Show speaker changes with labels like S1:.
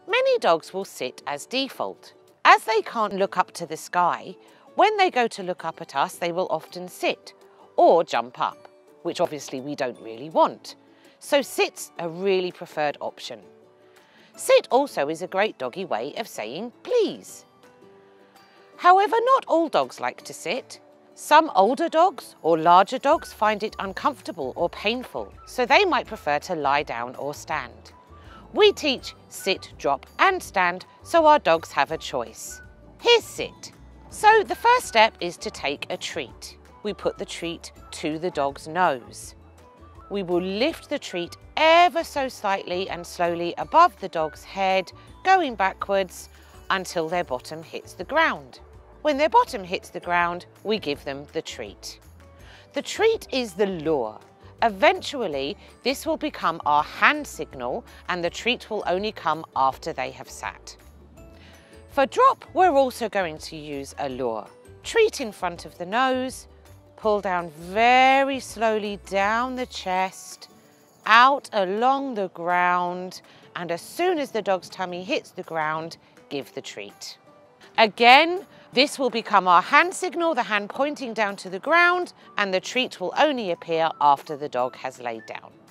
S1: Many dogs will sit as default. As they can't look up to the sky, when they go to look up at us, they will often sit or jump up, which obviously we don't really want. So sit's a really preferred option. Sit also is a great doggy way of saying please. However, not all dogs like to sit. Some older dogs or larger dogs find it uncomfortable or painful, so they might prefer to lie down or stand. We teach sit, drop and stand so our dogs have a choice. Here's sit. So the first step is to take a treat. We put the treat to the dog's nose. We will lift the treat ever so slightly and slowly above the dog's head, going backwards until their bottom hits the ground. When their bottom hits the ground, we give them the treat. The treat is the lure. Eventually, this will become our hand signal and the treat will only come after they have sat. For drop, we're also going to use a lure. Treat in front of the nose, pull down very slowly down the chest, out along the ground, and as soon as the dog's tummy hits the ground, give the treat. Again, this will become our hand signal, the hand pointing down to the ground, and the treat will only appear after the dog has laid down.